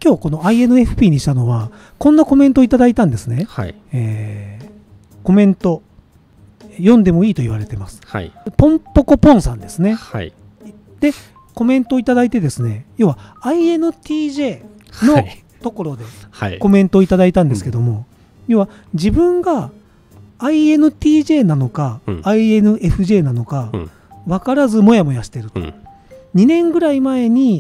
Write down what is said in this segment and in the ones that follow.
今日この INFP にしたのはこんなコメントをいただいたんですね。 はい。 コメント読んでもいいと言われてます。 はい。 ポンポコポンさんですね。 はい。 でコメントをいただいてですね、要は INTJ のところでコメントをいただいたんですけども、要は自分が INTJ なのか、INFJ なのか分からずモヤモヤしてると、2年ぐらい前に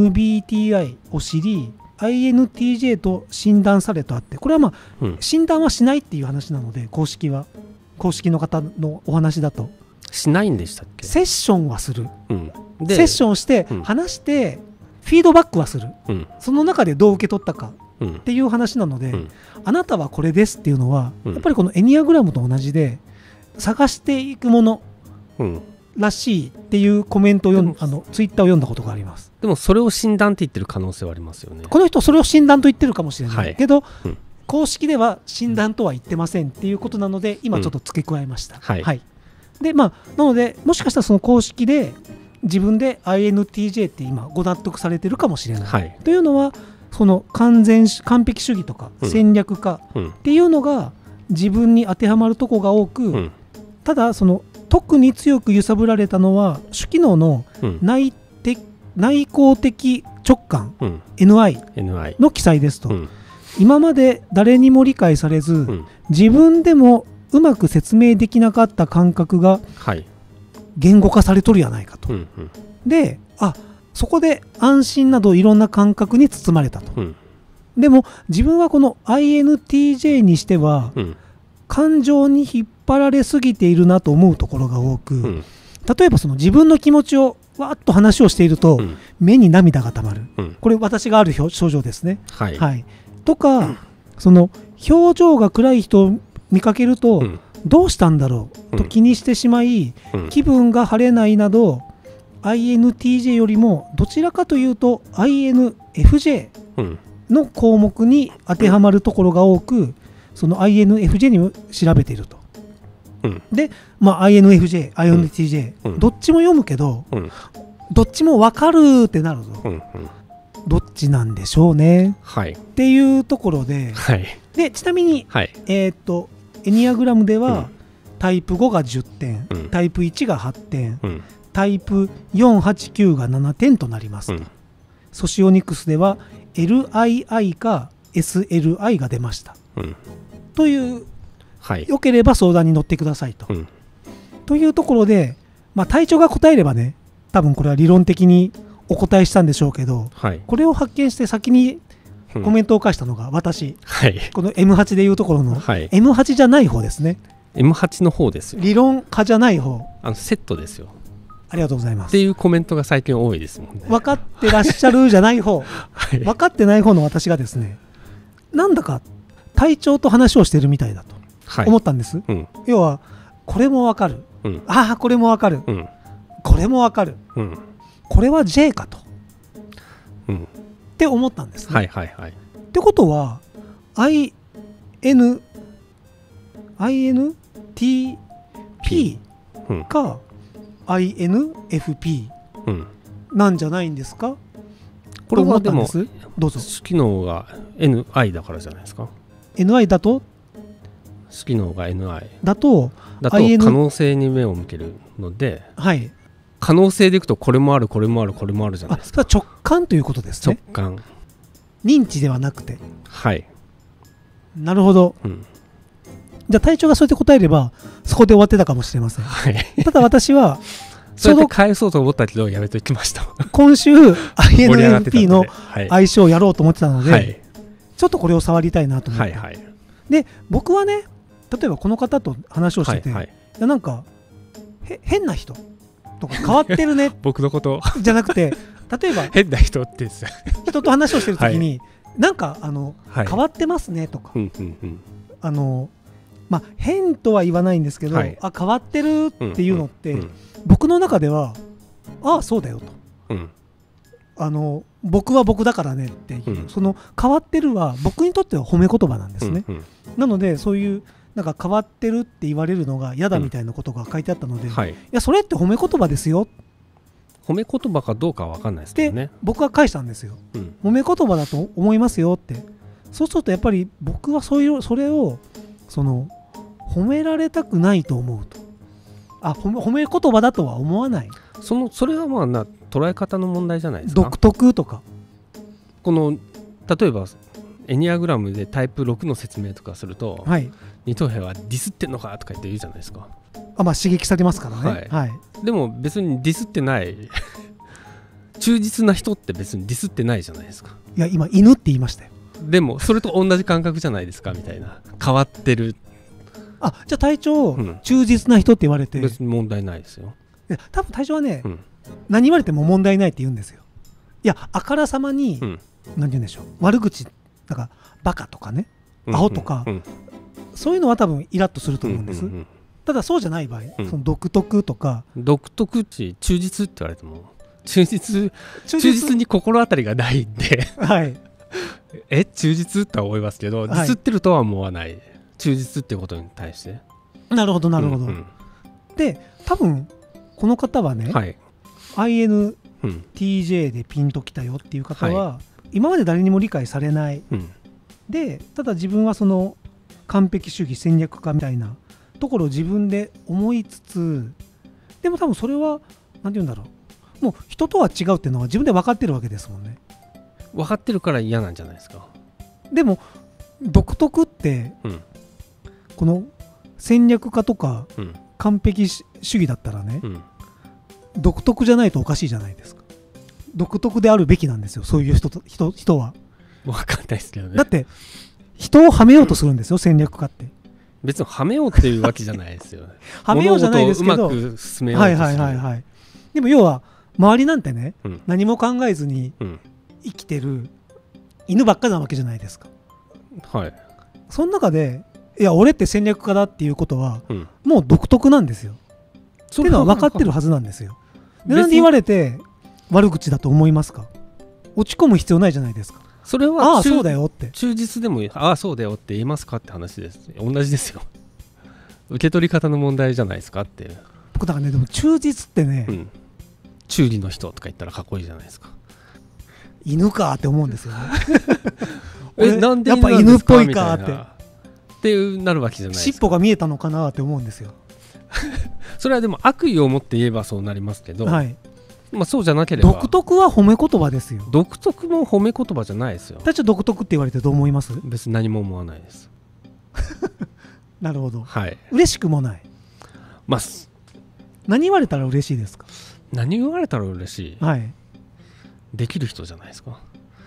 MBTI を知り INTJ と診断されたって、これはまあ、診断はしないっていう話なので、公式の方のお話だとしないんでしたっけ。 セッションはする、 でセッションして話してフィードバックはする、その中でどう受け取ったかっていう話なので、あなたはこれですっていうのは、やっぱりこのエニアグラムと同じで探していくものらしいっていうコメントをツイッターを読んだことがあります。 でもそれを診断って言ってる可能性はありますよね。 この人それを診断と言ってるかもしれないけど、公式では診断とは言ってませんっていうことなので、今ちょっと付け加えました。でなのでもしかしたらその公式で自分で INTJ って今ご納得されてるかもしれない、というのはその完璧主義とか戦略家っていうのが自分に当てはまるとこが多く、ただその特に強く揺さぶられたのは主機能の内向的直感、NI の記載ですと、今まで誰にも理解されず、自分でもうまく説明できなかった感覚が言語化されとるやないかと、でそこで安心などいろんな感覚に包まれたと、でも自分はこの INTJ にしては、感情に引っ張られすぎているなと思うところが多く、例えばその自分の気持ちをわーっと話をしていると、目に涙がたまる、これ私がある症状ですね、とか、その表情が暗い人を見かけると、どうしたんだろうと気にしてしまい、気分が晴れないなど、INTJ よりもどちらかというと INFJ の項目に当てはまるところが多く、その INFJ にも調べていると、で、INFJ、INTJ、どっちも読むけど、どっちも分かるってなると、どっちなんでしょうね、っていうところで、でちなみに、エニアグラムでは、タイプ5が10点、タイプ1が8点、タイプ489が7点となりますと、ソシオニクスでは LII か SLI が出ました、という、よければ相談に乗ってくださいと、というところで、隊長が答えればね、多分これは理論的にお答えしたんでしょうけど、これを発見して先にコメントを返したのが私、この M8 でいうところの M8 じゃない方ですね。 M8 の方ですよ。 理論家じゃない方、 セットですよ。 ありがとうございますっていうコメントが最近多いですもんね。 分かってらっしゃるじゃない方、分かってない方の私がですね、なんだか隊長と話をしてるみたいだと思ったんです、要はこれも分かる、これも分かる、これも分かる、これは J かと、って思ったんですね。ってことは INTP か INFP なんじゃないんですか。 これはでもどうぞ。 主機能が NI だからじゃないですか。 NI だと、 主機能が NI だと可能性に目を向けるので、可能性でいくとこれもあるこれもあるこれもあるじゃないですか。 直感ということですね。 直感、 認知ではなくて。なるほど、じゃあ隊長がそうやって答えればそこで終わってたかもしれません、ただ私はそうやって返そうと思ったけどやめときました。 今週 INFP の相性をやろうと思ってたので、ちょっとこれを触りたいなと思って、で僕はね、例えばこの方と話をしてて、なんか変な人とか変わってるね僕のことじゃなくて、例えば変な人って人と話をしてる時に、なんか変わってますねとか、変とは言わないんですけど、変わってるっていうのって、僕の中ではそうだよと、僕は僕だからねっていう、その変わってるは僕にとっては褒め言葉なんですね、なのでそういうなんか変わってるって言われるのが嫌だみたいなことが書いてあったので、いやそれって褒め言葉ですよ褒め言葉かどうかは分かんないですけどね。 で僕は返したんですよ、褒め言葉だと思いますよって。そうするとやっぱり僕はそれを褒められたくないと思うと、褒め言葉だとは思わない。 それはまあ捉え方の問題じゃないですか。 独特とか、 例えばエニアグラムでタイプ6の説明とかすると、二等兵はディスってんのかとか言って言うじゃないですか。 刺激されますからね、 でも別にディスってない忠実な人って別にディスってないじゃないですか。 いや今犬って言いましたよ。 でもそれと同じ感覚じゃないですかみたいな。変わってる。 じゃあ隊長、忠実な人って言われて別に問題ないですよ。 いや多分隊長はね、何言われても問題ないって言うんですよ。いやあからさまに、何て言うんでしょう、悪口なんかバカとかね、アホとか、そういうのは多分イラッとすると思うんです、ただそうじゃない場合、その独特とか独特って忠実って言われても忠実に心当たりがないんで忠実とは思いますけど、ディスってるとは思わない。忠実っていうことに対して。 なるほどなるほど、で多分この方はね、INTJ でピンときたよっていう方は、今まで誰にも理解されない、でただ自分はその完璧主義戦略家みたいなところを自分で思いつつ、でも多分それは何て言うんだろう、もう人とは違うっていうのは自分で分かってるわけですもんね。 分かってるから嫌なんじゃないですか。 でも独特って、この戦略家とか、完璧主義だったらね、独特じゃないとおかしいじゃないですか。独特であるべきなんですよ、そういう人は。 分かんないですけどね。 だって人をはめようとするんですよ、戦略家って。 別にはめようっていうわけじゃないですよね。 はめようじゃないですけど、 物事をうまく進めようとする。 でも要は周りなんてね、何も考えずに生きてる犬ばっかなわけじゃないですか。その中でいや俺って戦略家だっていうことは、もう独特なんですよ。っていうのは分かってるはずなんですよ。でなんで言われて悪口だと思いますか。落ち込む必要ないじゃないですか。 それはそうだよって忠実でもそうだよって言えますかって話です。同じですよ。受け取り方の問題じゃないですかっていう。 僕だからね、でも忠実ってね、 忠義の人とか言ったらかっこいいじゃないですか。 犬かって思うんですよね。 なんでやっぱ犬っぽいかってなるわけじゃないですか。 尻尾が見えたのかなって思うんですよ。 それはでも悪意を持って言えばそうなりますけど、そうじゃなければ。 独特は褒め言葉ですよ。 独特も褒め言葉じゃないですよ。 隊長独特って言われてどう思います？ 別に何も思わないです。 なるほど。嬉しくもない。何言われたら嬉しいですか？ 何言われたら嬉しい？できる人じゃないですか。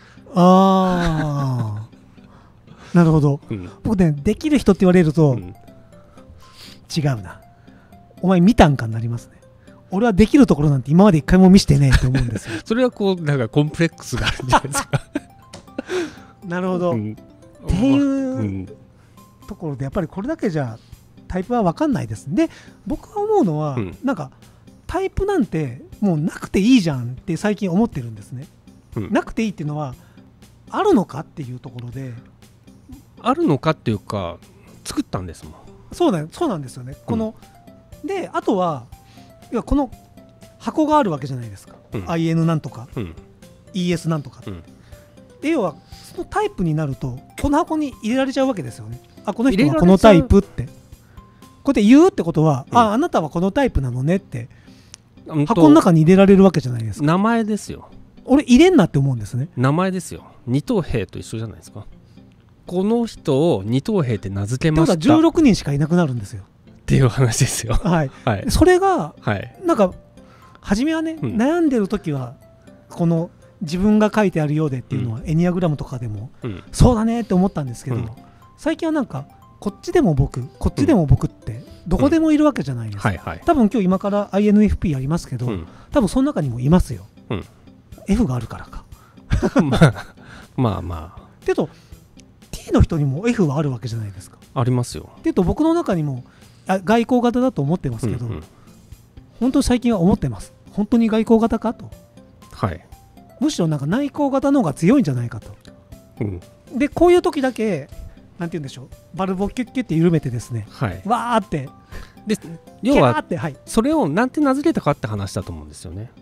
なるほど。僕ね、できる人って言われると、違うな。お前見たんかになりますね。俺はできるところなんて今まで一回も見してねえと思うんですよ。 それはなんかコンプレックスがあるんじゃないですか。 なるほど。っていうところでやっぱりこれだけじゃタイプは分かんないです。で僕が思うのは、なんかタイプなんてもうなくていいじゃんって最近思ってるんですね。なくていいっていうのはあるのかっていうところで、 あるのかっていうか作ったんですもん。そうなんですよね。であとはいやこの箱があるわけじゃないですか、IN なんとか、ES なんとか、で要はそのタイプになるとこの箱に入れられちゃうわけですよね。この人はこのタイプってこうやって言うってことは、あなたはこのタイプなのねって箱の中に入れられるわけじゃないですか。 名前ですよ。 俺入れんなって思うんですね。 名前ですよ。二等兵と一緒じゃないですか。この人を二等兵って名付けました。 ってことは16人しかいなくなるんですよっていう話ですよ。 それが、なんか初めはね、悩んでる時はこの自分が書いてあるようでっていうのは、エニアグラムとかでも、そうだねって思ったんですけど、最近はなんかこっちでも僕こっちでも僕ってどこでもいるわけじゃないですか。多分今日今から INFP やりますけど、多分その中にもいますよ。F があるからか。 まあっていうと T の人にも F はあるわけじゃないですか。 ありますよ。 っていうと僕の中にも外交型だと思ってますけど、本当に最近は思ってます。本当に外交型かと。むしろなんか内向型の方が強いんじゃないかと。でこういう時だけなんて言うんでしょう、バルブをキュッキュッて緩めてですね、わーってで要はそれをなんて名付けたかって話だと思うんですよね。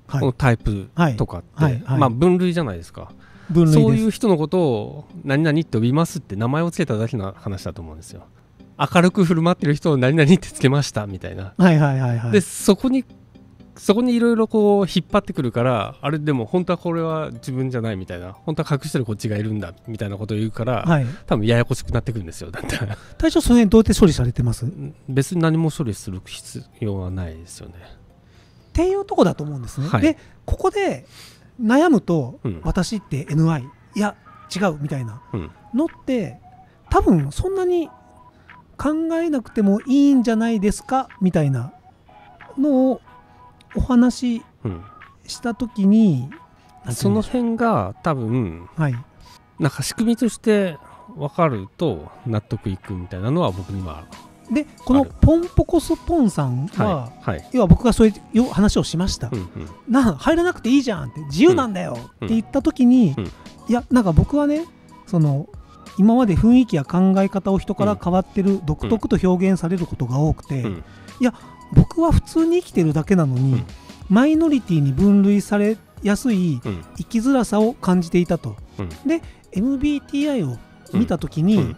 このタイプとかって、まあ分類じゃないですか。そういう人のことを何々って呼びますって名前をつけただけの話だと思うんですよ。明るく振る舞ってる人を何々ってつけましたみたいな。でそこにいろいろこう引っ張ってくるから、あれでも本当はこれは自分じゃないみたいな、本当は隠してるこっちがいるんだみたいなことを言うから、多分ややこしくなってくるんですよ。だって隊長その辺どうやって処理されてます？ 別に何も処理する必要はないですよねっていうとこだと思うんですね。でここで悩むと、私って NI いや違うみたいなのって、多分そんなに考えなくてもいいんじゃないですかみたいなのをお話ししたときに、 その辺が多分、なんか仕組みとして分かると納得いくみたいなのは僕にはで、このポンポコスポンさんは、要は僕がそういう話をしました、入らなくていいじゃんって自由なんだよって言ったときに、いやなんか僕はね、その今まで雰囲気や考え方を人から変わってる、独特と表現されることが多くて、いや僕は普通に生きてるだけなのに、マイノリティに分類されやすい生きづらさを感じていたと。で MBTI を見たときに、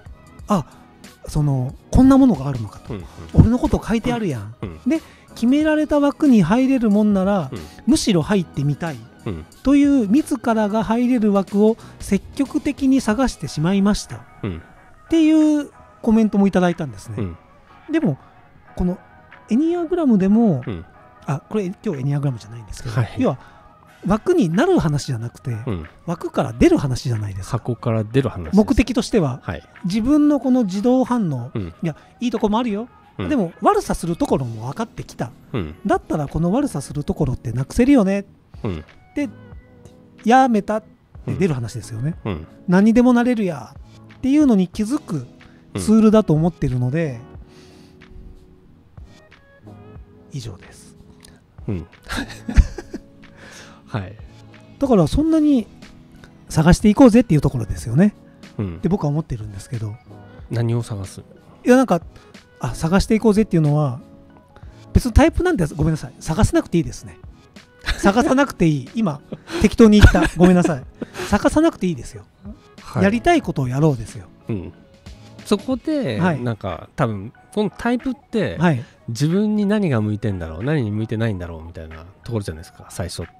こんなものがあるのかと、俺のこと書いてあるやん、で決められた枠に入れるもんなら、むしろ入ってみたい、という自らが入れる枠を積極的に探してしまいました、っていうコメントもいただいたんですね。でもこのエニアグラムでも、これ今日エニアグラムじゃないんですけど、要は枠になる話じゃなくて、枠から出る話じゃないですか。 箱から出る話。 目的としては、自分のこの自動反応、いやいいとこもあるよ、でも悪さするところも分かってきた、だったらこの悪さするところってなくせるよね、でやめたって出る話ですよね。何にでもなれるやっていうのに気づくツールだと思ってるので、以上です。だからそんなに探していこうぜっていうところですよね、って僕は思ってるんですけど。 何を探す？ いやなんか探していこうぜっていうのは、別にタイプなんてごめんなさい、探さなくていいですね。探さなくていい。今適当に言った、ごめんなさい。探さなくていいですよ、やりたいことをやろうですよ。 そこで、なんか多分このタイプって、自分に何が向いてんだろう、何に向いてないんだろうみたいなところじゃないですか、最初って。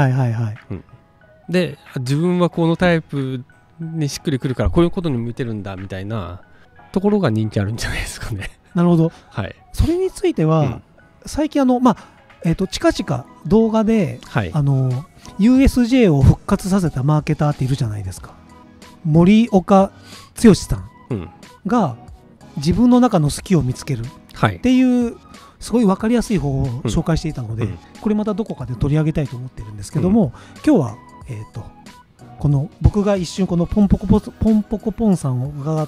で自分はこのタイプにしっくりくるからこういうことに向いてるんだみたいなところが人気あるんじゃないですかね。 なるほど、それについては、最近近々動画で、USJ を復活させたマーケターっているじゃないですか。森岡剛さんが自分の中の好きを見つけるっていうすごい分かりやすい方法を紹介していたので、これまたどこかで取り上げたいと思ってるんですけども、今日はこの僕が一瞬このポンポコポンさんを疑った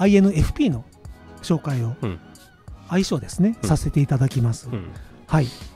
INFP の紹介を相性ですね、させていただきます。